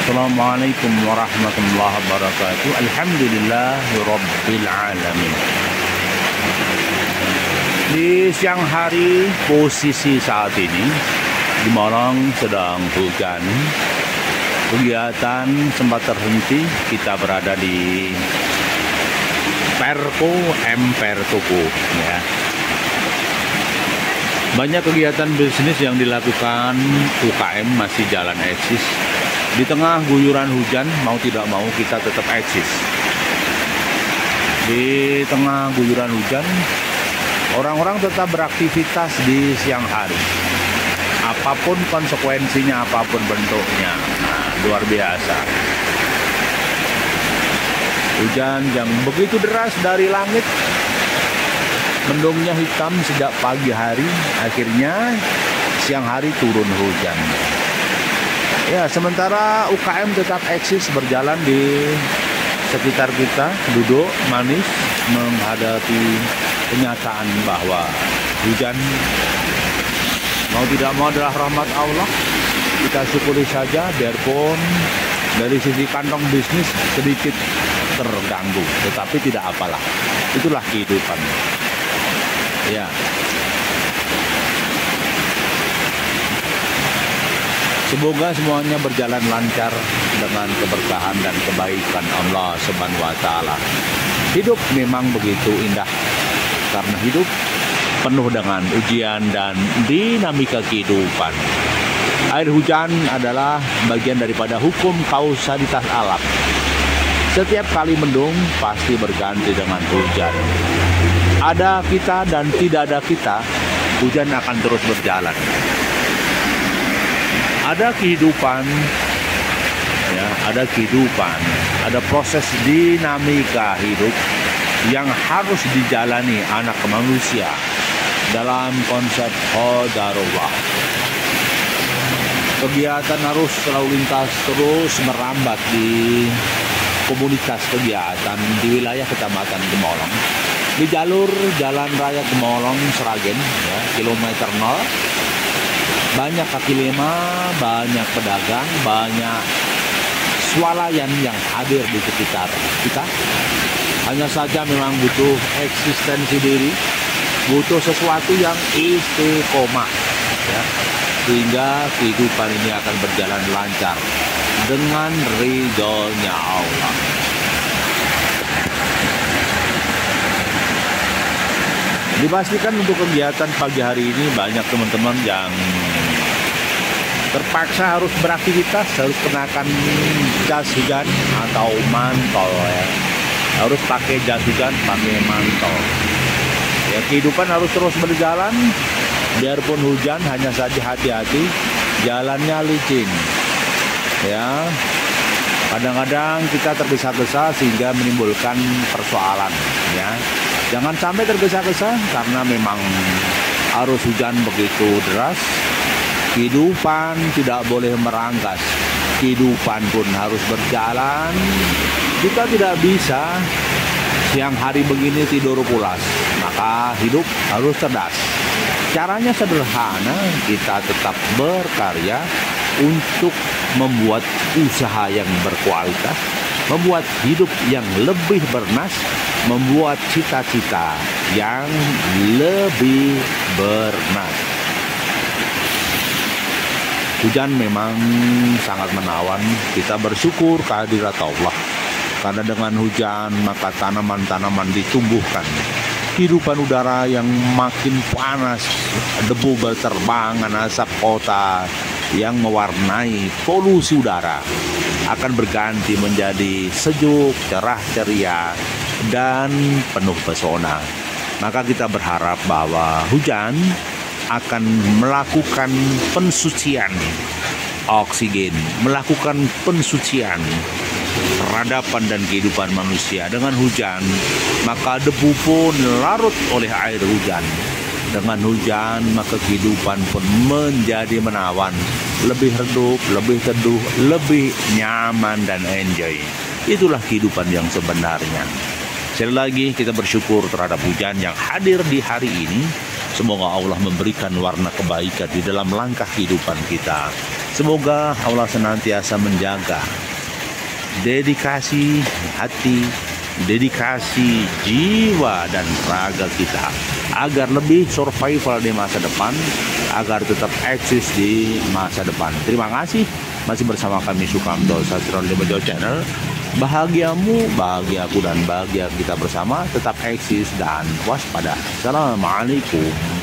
Assalamualaikum warahmatullahi wabarakatuh. Alhamdulillahirabbil alamin. Di siang hari posisi saat ini di Malang sedang hujan. Kegiatan sempat terhenti. Kita berada di Perko Toko ya. Banyak kegiatan bisnis yang dilakukan UKM masih jalan eksis. Di tengah guyuran hujan, mau tidak mau kita tetap eksis. Di tengah guyuran hujan, orang-orang tetap beraktivitas di siang hari. Apapun konsekuensinya, apapun bentuknya, luar biasa. Hujan yang begitu deras dari langit, mendungnya hitam sejak pagi hari, akhirnya siang hari turun hujan. Ya, sementara UKM tetap eksis berjalan di sekitar kita, duduk manis menghadapi kenyataan bahwa hujan mau tidak mau adalah rahmat Allah. Kita syukuri saja, biarpun dari sisi kantong bisnis sedikit terganggu, tetapi tidak apalah. Itulah kehidupan. Ya. Semoga semuanya berjalan lancar dengan keberkahan dan kebaikan Allah Subhanahu wa Ta'ala. Hidup memang begitu indah, karena hidup penuh dengan ujian dan dinamika kehidupan. Air hujan adalah bagian daripada hukum kausalitas alam. Setiap kali mendung pasti berganti dengan hujan. Ada kita dan tidak ada kita, hujan akan terus berjalan. Ada kehidupan, ya, ada kehidupan, ada proses dinamika hidup yang harus dijalani anak manusia dalam konsep qadarullah. Kegiatan arus lalu lintas terus merambat di komunitas kegiatan di wilayah Kecamatan Gemolong. Di jalur Jalan Raya Gemolong Sragen, ya, kilometer 0. Banyak kaki lima, banyak pedagang, banyak swalayan yang hadir di sekitar kita. Hanya saja memang butuh eksistensi diri, butuh sesuatu yang istiqomah, ya, sehingga kehidupan ini akan berjalan lancar dengan ridhonya Allah. Dipastikan untuk kegiatan pagi hari ini banyak teman-teman yang terpaksa harus beraktivitas, harus kenakan jas hujan atau mantel, ya. Harus pakai jas hujan, pakai mantel. Ya, kehidupan harus terus berjalan, biarpun hujan, hanya saja hati-hati, jalannya licin. Ya, kadang-kadang kita tergesa-gesa sehingga menimbulkan persoalan, ya. Jangan sampai tergesa-gesa karena memang arus hujan begitu deras. Kehidupan tidak boleh merangkas. Kehidupan pun harus berjalan. Kita tidak bisa siang hari begini tidur pulas. Maka hidup harus cerdas. Caranya sederhana, kita tetap berkarya untuk membuat usaha yang berkualitas, membuat hidup yang lebih bernas, membuat cita-cita yang lebih bernas. Hujan memang sangat menawan. Kita bersyukur kehadirat Allah, karena dengan hujan maka tanaman-tanaman ditumbuhkan. Kehidupan udara yang makin panas, debu berterbangan, asap kota yang mewarnai polusi udara akan berganti menjadi sejuk, cerah ceria, dan penuh pesona. Maka kita berharap bahwa hujan akan melakukan pensucian oksigen, melakukan pensucian peradaban dan kehidupan manusia. Dengan hujan, maka debu pun larut oleh air hujan. Dengan hujan, maka kehidupan pun menjadi menawan, lebih redup, lebih teduh, lebih nyaman dan enjoy. Itulah kehidupan yang sebenarnya. Sekali lagi kita bersyukur terhadap hujan yang hadir di hari ini. Semoga Allah memberikan warna kebaikan di dalam langkah kehidupan kita. Semoga Allah senantiasa menjaga dedikasi hati, dedikasi jiwa dan raga kita agar lebih survival di masa depan, agar tetap eksis di masa depan. Terima kasih masih bersama kami Sukamto Sastro di Bejo Channel. Bahagiamu, bahagiaku, dan bahagia kita bersama tetap eksis dan waspada. Assalamualaikum